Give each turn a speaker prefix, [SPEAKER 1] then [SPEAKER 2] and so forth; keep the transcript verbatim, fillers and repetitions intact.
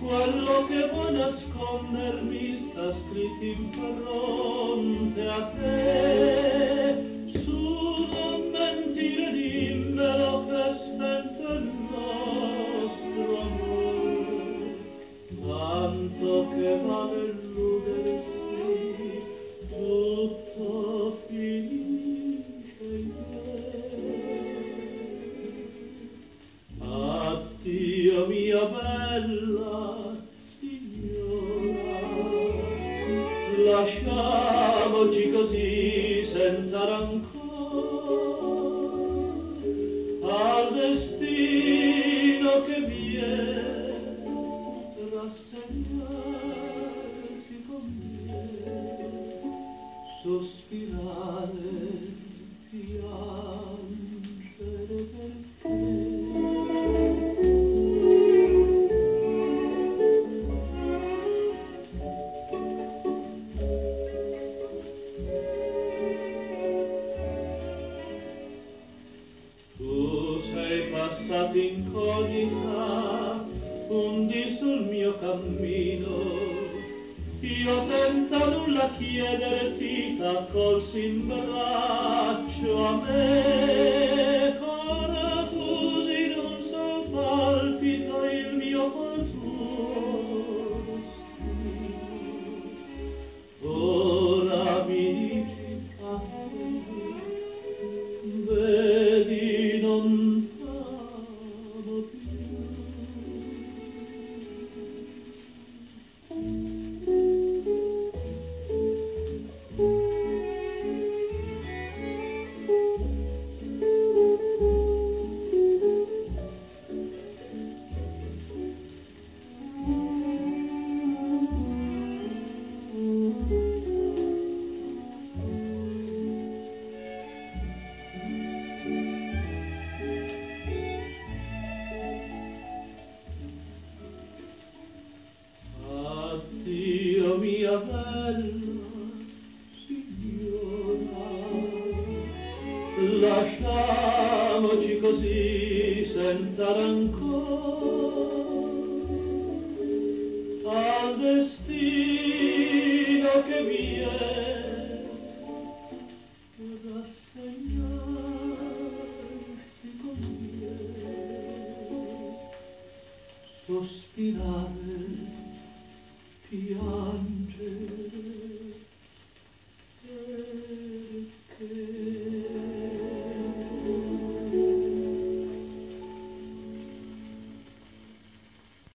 [SPEAKER 1] quello che vuoi nascondermi sta scritto in fronte a te. Su, non mentire, dimmelo che è spento il nostro amore, tanto che vale illudersi, tutto finisce in te. Addio mia bella signora, lasciamoci così senza rancore, al destino che viene rassegnarsi conviene, sospirare, piangere perché. Tu sei passato incognita, undi sul mio cammino, io senza nulla chiederti t'accolsi in braccio a me, confusi in un sol palpito il mio col tuo destino. Ora mi dici a te, vedi non t'amo più. Addio mia bella signora, lasciamoci così senza rancore, al destino che viene rassegnarsi conviene, sospirare, piangere.